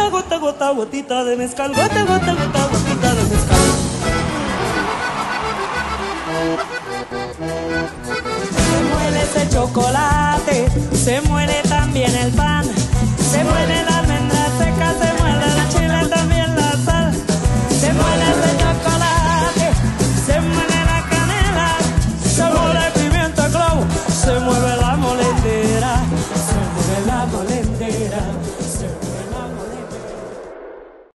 Gota, gota, gota, gotita de mezcal. Gota, gota, gota, gotita de mezcal. Se muere ese chocolate, se muere también el pan, se muere la